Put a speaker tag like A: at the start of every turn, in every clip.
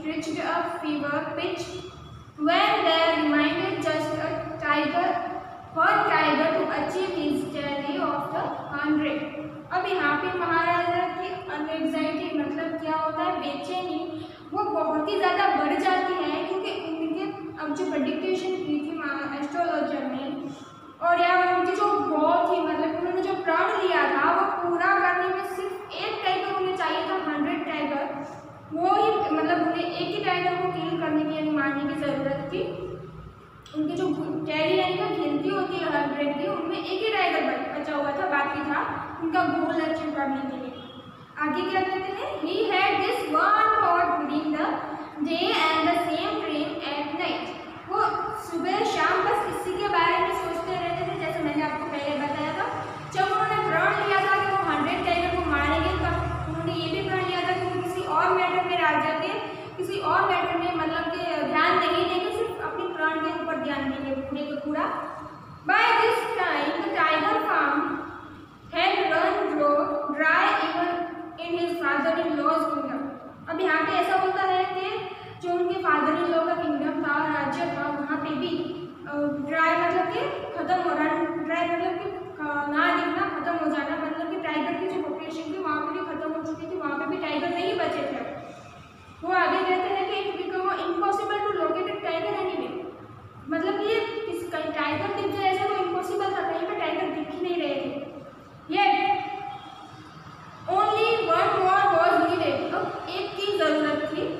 A: reached a fever pitch when they reminded just a tiger to achieve his tally of the 100। अब यहाँ पे महाराजा की anxiety मतलब क्या होता है, बेचैनी, वो बहुत ही ज़्यादा बढ़ जाती है क्योंकि उनके अब जो प्रेडिक्टेशन की थी एस्ट्रोलॉजर ने, और या उनकी जो गॉल थी मतलब उन्होंने जो प्रण लिया था वो पूरा करने में सिर्फ एक टाइगर उन्हें चाहिए था, 100 टाइगर। वो ही मतलब उन्हें एक ही टाइगर को किल करने की यानी मारने की ज़रूरत थी। उनकी जो कैरी यानी कि गिनती होती है 100 की, उनमें एक ही टाइगर बचा हुआ था, बाकी था उनका गोल अचीव करने के लिए। आगे क्या कहते हैं, he had this one thought during the day and the same dream at night। वो सुबह शाम बस इसी के बारे में सोचते रहते थे, जैसे मैंने आपको पहले बताया था। जब उन्होंने प्रण लिया था कि वो 100 टाइगर को मारेंगे, तब उन्होंने ये भी प्रण लिया था कि वो किसी और मैटर में राज्य के किसी और मैटर में मतलब कि ध्यान नहीं देंगे, सिर्फ अपने प्रण के ऊपर ध्यान देंगे पूरे को पूरा। By this time the tiger farm had run dry even in his father-in-law's kingdom। अब यहाँ पे ऐसा होता है कि जो उनके फादर इन लॉ का किंगडम था, राज्य था, वहाँ पे भी ड्राई मतलब कि खत्म हो रहा, ड्राई मतलब कि ना दिखना, खत्म हो जाना, मतलब कि टाइगर की जो पॉपुलेशन थी वहाँ पे भी खत्म हो चुकी थी, वहाँ पे भी टाइगर नहीं बचे थे। वो आगे कहते हैं कि it become impossible to locate a tiger anyway, मतलब कि इस टाइगर दिख जाए ऐसा तो इम्पॉसिबल था, कहीं पे टाइगर दिख ही नहीं रहे थे। Yet only one more was needed। अब एक की जरूरत थी।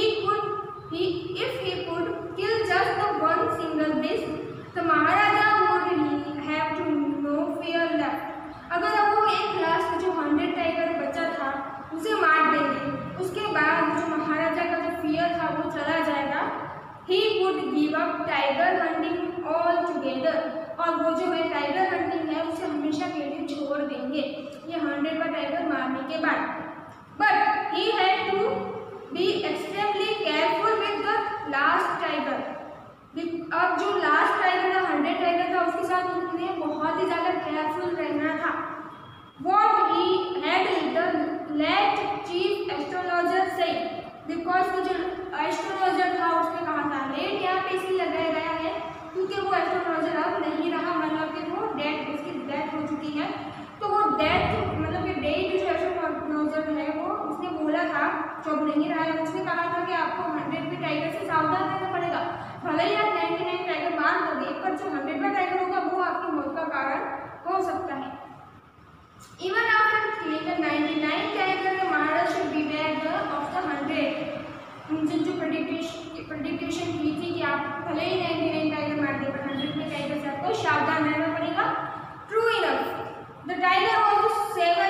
A: If he could kill just the one single beast, the Maharaja would have to no fear left। अगर अब वो एक लास्ट जो 100 टाइगर बचा था उसे मार देंगे, उसके बाद जो महाराजा का जो फियर था वो चला जाएगा। He would give up tiger hunting altogether। और वो जो है टाइगर हंटिंग है उसे हमेशा के लिए छोड़ देंगे ये 100 का टाइगर मारने के बाद। But he had to be extremely careful with the last tiger. अब जो लास्ट टाइगर था, 100 टाइगर था, उसके साथ उन्हें बहुत ही ज़्यादा केयरफुल रहना था। What he had let chief astrologer say, because वो जो एस्ट्रोलॉजर था उसने कहा था, लेट यहाँ पे इसलिए लगाया गया है क्योंकि वो एस्ट्रोलॉजर अब नहीं रहा, मतलब कि वो उसकी डेथ हो चुकी है। तो वो डेथ मतलब कि डेट जो एस्ट्रोलॉजर है वो उसने बोला था, जब नहीं रहा है, उसने कहा था कि आपको 100 के टाइगर से सावधान रहना पड़ेगा। भले ही आप 99 टाइगर मार दोगे, पर जो 100 का टाइगर होगा वो आपकी मौत का कारण हो सकता है। Even after killing the 99 tiger, the Maharaj should beware of the 100। उनसे जो प्रेडिक्टेशन की थी कि आप भले ही 99 टाइगर मार दे, पर 100 में टाइगर से आपको सावधान रहना पड़ेगा। True enough, the tiger was a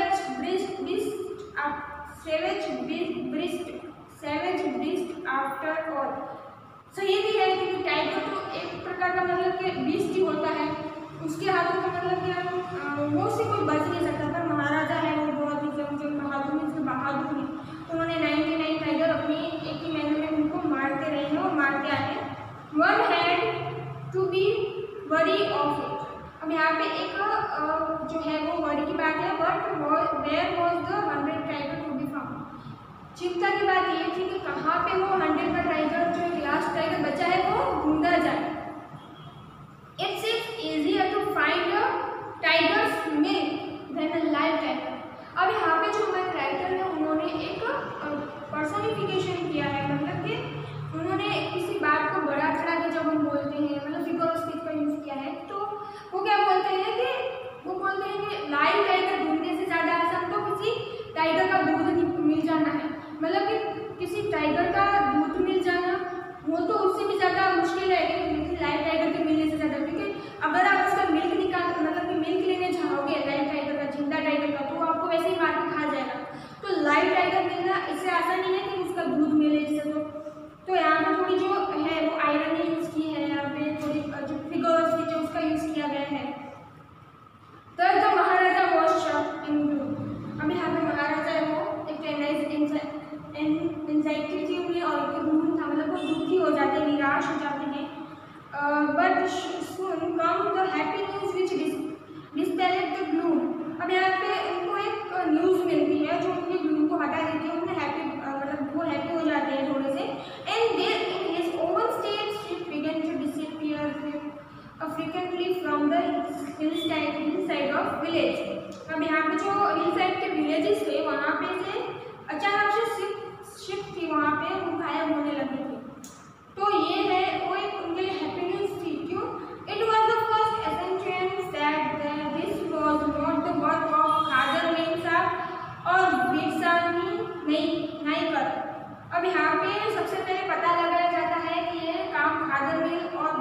A: savage beast after all। सही भी है कि टाइगर तो एक प्रकार का मतलब कि बीस्ट ही होता है, उसके हाथों में मतलब कि वो से कोई बच नहीं सकता। पर महाराजा है वो बहुत ही जो बहादुर है, उसके बहादुर है, उन्होंने 99 टाइगर अपनी एक ही महीने में उनको मारते रहे हैं और मारते आए हैं। One had to be wary of it. अब यहाँ पे एक जो है वो वरी की बात है, but where was the 100 tiger to be found. चिंता की बात ये थी कि कहाँ पे वो 100 का टाइगर जो लास्ट टाइगर बचा है वो ढूंढा जाए। It's easier to find a tiger's milk than a live tiger। अब यहाँ पे जो मैन राइटर है उन्होंने एक पर्सनिफिकेशन किया है, मतलब कि उन्होंने किसी बात को बड़ा चढ़ा के जब हम बोलते हैं मतलब फिगर ऑफ स्पीच का यूज़ किया है, तो वो क्या बोलते हैं कि वो बोलते हैं कि लाइव टाइगर ढूंढने से ज़्यादा आसान तो किसी टाइगर का दूध मिल जाना है। मतलब कि किसी टाइगर का दूध मिल जाना वो तो उससे भी ज़्यादा मुश्किल है कि लाइव टाइगर के मिलने से ज़्यादा, क्योंकि अगर आप उसका मिल्क निकाल मतलब कि मिल्क लेने जाओगे लाइव टाइगर का, जिंदा टाइगर का, तो वो आपको वैसे ही मार के खा जाएगा। तो लाइव टाइगर मिलना इससे आसान नहीं है कि उसका दूध मिले इससे। तो यहाँ पर थोड़ी जो है वो आयरनी यूज़ की है, यहाँ पे थोड़ी जो फिगर ऑफ स्पीच है उसका यूज़ किया गया है। तो Maharaja was shocked in gloom. अब यहाँ पे महाराजा है वो एक एंजाइटी थी उन्हें और ग्लूम था, मतलब वो दुखी हो जाते हैं, निराश हो जाते हैं। But soon come the happy news which dispelled the gloom. अब यहाँ पे उनको एक न्यूज़ मिलती है जो उनके ग्लूम को हटा देती है, उन्हें हैप्पी मतलब वो हैप्पी हो जाते हैं थोड़े से। And there in his own state sheep began to disappear frequently from the hill side of village. अब यहाँ पे जो हिल साइड के विलेजेस थे वहाँ पे से अचानक से शिप थी वहाँ पे वो गायब होने लगी थी। तो ये है वो एक उनके लिए हैप्पी न्यूज थी। क्यों? इट वॉज द फर्स्ट एसेंशियंस that this was not the work of Khadar Mem Sahib और वीरसानी नहीं कर। अब यहाँ पे सबसे पहले पता लगाया जाता है कि ये काम खादर मिल और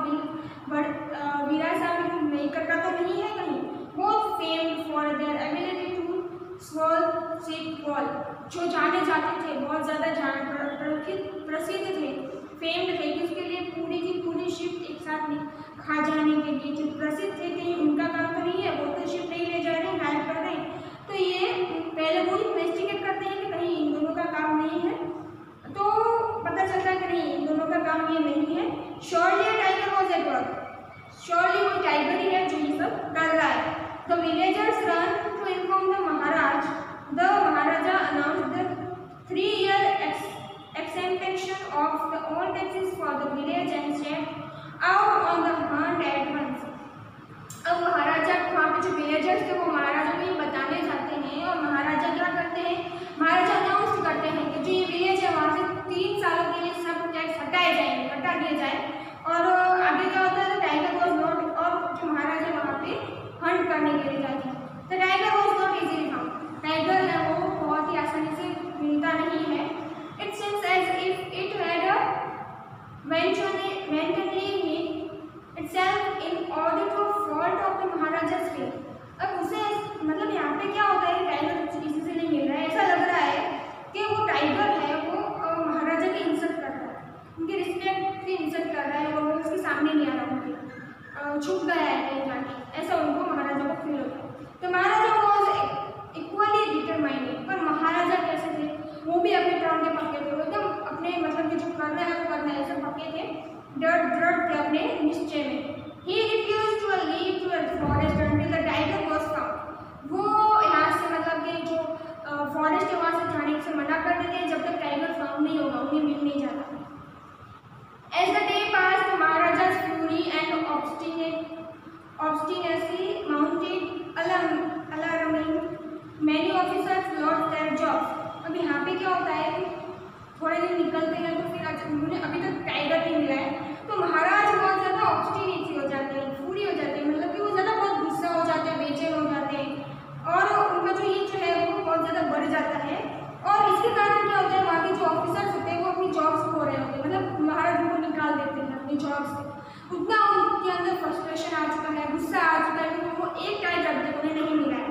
A: वीरासानी नहीं करता तो नहीं है कहीं। Both famed for their ability to swallow sheep whole, जो जाने जाते थे बहुत ज़्यादा प्रसिद्ध थे, फेम्ड थे कि उसके लिए पूरी की पूरी शिप एक साथ खा जाने के लिए जो प्रसिद्ध थे कि उनका काम तो नहीं है, वो तो शिप नहीं ले जा रहे हैं, गायब कर रहे हैं। तो ये पहले वो इन्वेस्टिगेट करते हैं कि कहीं इन दोनों का काम नहीं है। तो पता चलता है कि नहीं इन दोनों का काम ये नहीं है। Surely tiger was at work, surely वो टाइगर ही है जो ये सब कर रहा है। The villagers run to inform the Maharaj. The Maharaja announced the 3-year exemption of the all taxes for the village and set out on the hunt at once। अब महाराजा वहाँ पे जो विलेजर्स थे वो महाराजा को ये बताने जाते हैं और महाराजा क्या करते हैं, महाराजा अनाउंस करते हैं कि जो ये विलेज है वहाँ से 3 सालों के लिए सब टैक्स हटाए जाएंगे, हटा दिए जाए। और आगे क्या होता है, टाइगर वॉज नॉट, और जो महाराजा वहाँ पे हंट करने के लिए जाते हैं। तो tiger was not easily found, tiger है वो बहुत ही आसानी से मिलता नहीं है। It seems as if it had eventually hid itself in order to fault of the Maharaja's faith। अब उसे मतलब यहाँ पे क्या होता है, टाइगर किसी से नहीं मिल रहा है, ऐसा लग रहा है कि वो टाइगर है वो महाराजा की इंसल्ट कर रहा है, उनकी रिस्पेक्ट की इंसल्ट कर रहा है और वो उसके सामने नहीं आ रहा, उनके छुप गया है कहीं जाके, ऐसा उनको महाराजा को फील होता है। तो महाराजा वॉज इक्वली डिटरमाइंड, पर महाराजा कैसे थे, वो भी अपने प्राण के पक्के थे, एकदम अपने मतलब कि जो करना है वो करना है, सब पक्के थे, दृढ़ थे अपने निश्चय में। He refused to leave to the forest until the tiger was found। वो यहाँ से मतलब कि जो फॉरेस्ट है वहाँ से जाने से मना कर देते हैं जब तक टाइगर फाउंड नहीं होगा, उन्हें मिल नहीं जाता। As the day passed, the Maharaja's fury and obstinacy mounted alarming। Many officers lost their jobs। अब यहाँ पे क्या होता है कि थोड़े दिन निकलते हैं तो फिर उन्होंने अभी तक टाइगर नहीं मिला है, तो महाराज बहुत ज़्यादा ऑब्स्टिनेसी हो जाते हैं, फूरी हो जाते हैं, मतलब कि वो ज़्यादा बहुत गुस्सा हो जाते हैं, बेचैन हो जाते हैं और उनका जो ये जो है वो बहुत ज़्यादा बढ़ जाता है। और इसके कारण क्या होता है, वहाँ के जो ऑफिसर्स होते हैं वो अपनी जॉब्स खो रहे होते हैं, मतलब महाराज उनको निकाल देते हैं अपनी जॉब से। उतना उनके अंदर फ्रस्ट्रेशन आ चुका है, गुस्सा आ चुका है क्योंकि वो एक टाइम जब तक उन्हें नहीं मिला है।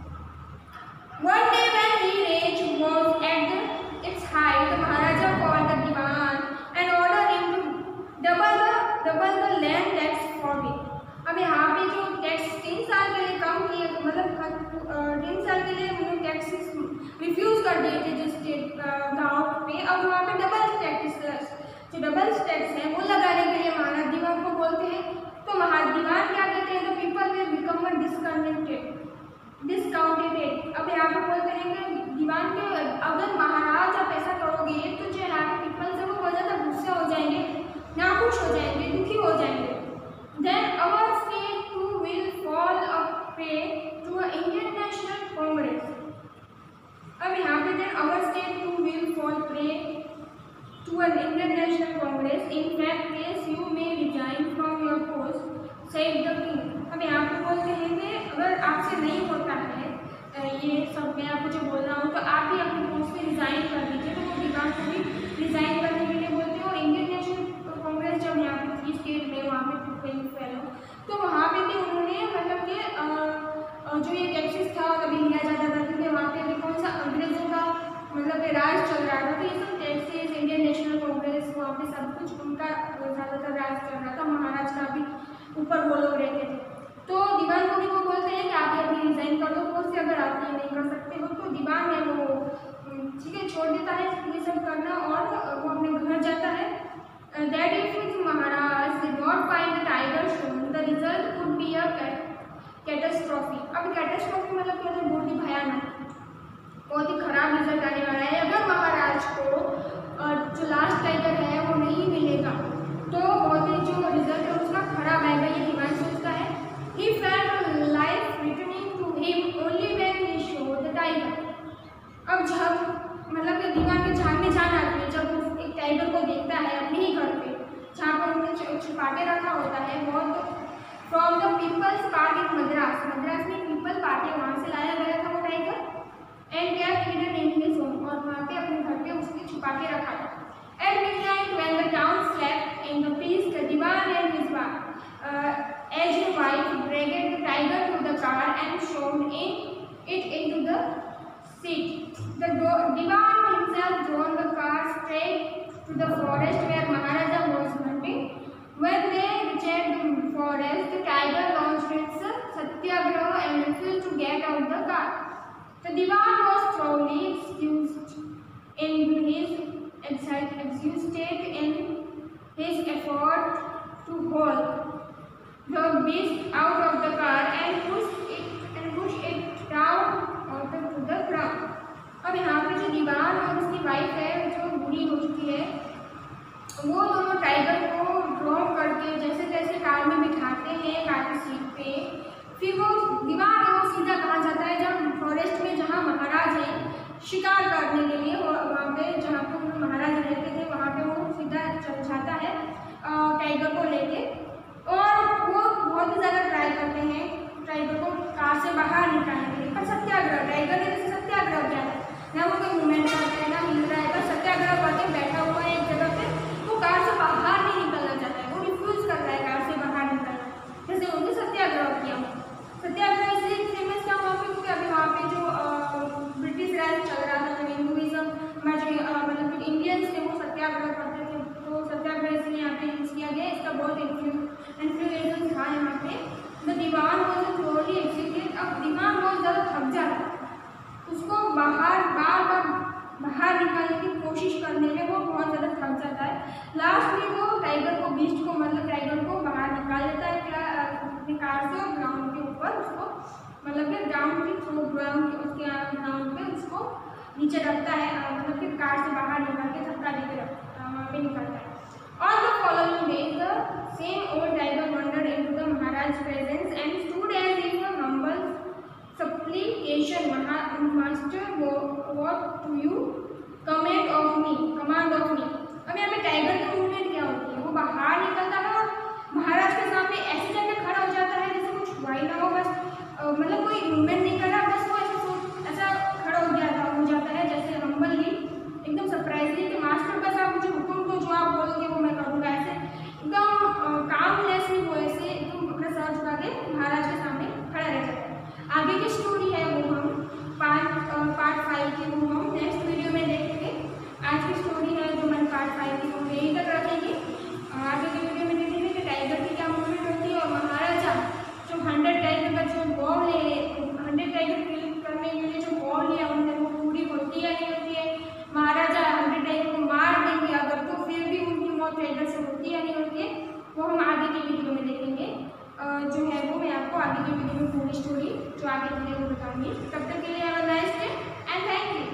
A: One day when he rage was at its height, the Maharaja called the Diwan and ordered him to double the land tax for me। अब यहाँ पे जो टैक्स 3 साल के लिए कम किए, मतलब 3 साल के लिए उन्होंने टैक्सेस रिफ्यूज़ कर दिए थे जिस गाँव पे, अब वहाँ पे डबल टैक्स है वो लगाने के लिए महाराज दीवान को बोलते हैं। तो महाराज दीवान क्या कहते हैं, तो पीपल विल बिकम डिस्काउंटेड। अब यहाँ पे बोलते हैं कि दीवान के अगर महाराज आप ऐसा करोगे तो जो यहाँ के पीपल से वो बहुत ज़्यादा गुस्सा हो जाएंगे, नाखुश हो जाएंगे, दुखी हो जाएंगे। Then our state too will fall a prey to a Indian National Congress. अब यहाँ पे then our state too will fall prey to an Indian National Congress. In fact case you may resign from your post said the king. अब यहाँ पे बोलते हैं कि अगर आपसे नहीं होता है ये सब मैं आपको जो बोल रहा हूँ तो आप भी अपने पोस्ट से रिज़ाइन कर दीजिए। तो वो दीवान को भी रिज़ाइन करने के लिए बोलते हैं। और इंडियन नेशनल कांग्रेस जब यहाँ पे थी स्टेट में, वहाँ पे कहीं फैलो, तो वहाँ पे भी उन्होंने मतलब कि जो ये टैक्सेस था तभी लिया जाता था क्योंकि वहाँ पे अभी कौन सा अंग्रेजों का मतलब राज चल रहा था, तो ये सब टैक्सेस इंडियन नेशनल कांग्रेस वहाँ पे सब कुछ उनका ज़्यादातर राज चल रहा था, महाराज का भी ऊपर वो लोग रहते थे। तो दीवान को भी वो बोलते हैं कि आप ये अपनी रिजाइन कर दो पोस्ट से, अगर आप ये नहीं कर सकते हो। तो दीवान है वो ठीक है छोड़ देता है ये सब करना और वो अपने घर जाता है। That if Maharaj did not find the tiger soon the result would be a catastrophe. अब कैटास्ट्रॉफी मतलब क्या होता है, बहुत ही भयानक, बहुत ही खराब रिजल्ट आने वाला है। अगर महाराज को जो है अपने ही घर पे, जहाँ पर उन्होंने छुपा के रखा होता है। बहुत from the people's park in Madras, Madras में पीपल पार्क है, वहाँ से लाया गया था वो tiger. And care hidden in his home, और वहाँ पे अपने घर पे उसने छुपा के रखा था। At midnight when the town slept in the peace, the Dewan and his aged wife dragged the tiger to the car and shoved it into the seat. The Diwan himself drove the car straight to the forest where Maharaja was hunting. When they reached the forest, the tiger launched its satyagraha and refused to get out the car. The Diwan was thoroughly exhausted in his effort to hold the beast out of the car and push it down to the ground. अब यहाँ पे जो दीवान और उसकी wife है जो बूढ़ी हो चुकी है, वो दोनों टाइगर को ड्रॉ करके जैसे तैसे कार में बिठाते हैं, कार की सीट पे। फिर वो दीवान है वो सीधा कहाँ जाता है, जब फॉरेस्ट में जहाँ महाराज है शिकार करने के लिए, वहाँ पे जहाँ पे महाराज रहते थे वहाँ पे वो सीधा चल जाता है टाइगर को लेके। और वो बहुत ही ज़्यादा ट्राई करते हैं टाइगर को कार से बाहर निकालने के लिए, पर सत्याग्रह, टाइगर ने जैसे सत्याग्रह किया है ना, वो कोई मूवमेंट करता है ना हिल रहा है, पर सत्याग्रह करके बैठा हुआ है एक जगह पे, वो कार से बाहर नहीं निकलना चाहता है, वो रिफ्यूज कर रहा है कार से बाहर निकलना, जैसे उन्होंने सत्याग्रह किया। सत्याग्रह इसलिए फेमस क्या वहाँ पे, क्योंकि अभी वहाँ पे जो ब्रिटिश राज चल रहा था, जो हिंदुइज्म हमारे जो मतलब इंडियंस थे वो सत्याग्रह करते थे, तो सत्याग्रह इसलिए यहाँ पे यूज़ किया गया। इसका बहुत इन्फ्लुएंस था यहाँ पे। द दीवान वॉज थोड़ी एक्सीटेड, अब दीवान बहुत ज़्यादा थक जाता है, उसको बाहर बार बाहर निकालने की कोशिश करने में वो बहुत ज़्यादा थक जाता है। लास्ट में वो टाइगर को, बीस्ट को, मतलब टाइगर को बाहर निकाल लेता है अपनी कार से और ग्राउंड के ऊपर उसको, मतलब कि ग्राउंड के थ्रू उसके ग्राउंड पे उसको नीचे रखता है, मतलब कि कार से बाहर निकाल के धक्का देके वहाँ पे निकलता है। On the following day, the same old tiger wandered into the Maharaj's presence and stood as if a humble supplication. Master, what do you command of me? अब यहाँ पे टाइगर की मूवमेंट क्या होती है, वो बाहर निकलता है और महाराज के सामने ऐसे जाके खड़ा हो जाता है जैसे कुछ हुआ ही ना हो, बस मतलब कोई मूवमेंट नहीं कर रहा, बस वो ऐसा खड़ा हो जाता है जैसे हम्बली, एकदम सरप्राइजली कि मास्टर बस आप मुझे हुक्म दो, जो आप बोलोगे वो मैं करूँगा, ऐसे एकदम कामलेस ही वो ऐसे एकदम अपना सर झुका के महाराज के सामने खड़ा रह जाता है। आगे की स्टोरी है वो हम पार्ट 5 की वो हम नेक्स्ट वीडियो में देखेंगे। आज की स्टोरी है जो मैंने पार्ट 5 की वो यहीं तक रखेंगे। आगे की वीडियो में देखेंगे कि टाइगर की क्या मूवमेंट होती है और महाराजा जो 100 टाइगर का जो बॉल है, 100 टाइगर किल करने के लिए जो बॉल लिया उन्होंने, वो पूरी होती है नहीं होती है, महाराजा 100 टाइगर को मार देंगे अगर, तो फिर भी उनकी मौत टाइगर से होती है नहीं होती है, वो हम आगे की वीडियो में देखेंगे। जो है वो मैं आपको आगे की वीडियो में पूरी स्टोरी जो आगे की वीडियो में बताऊंगी। तब तक के लिए have a nice day and thank you.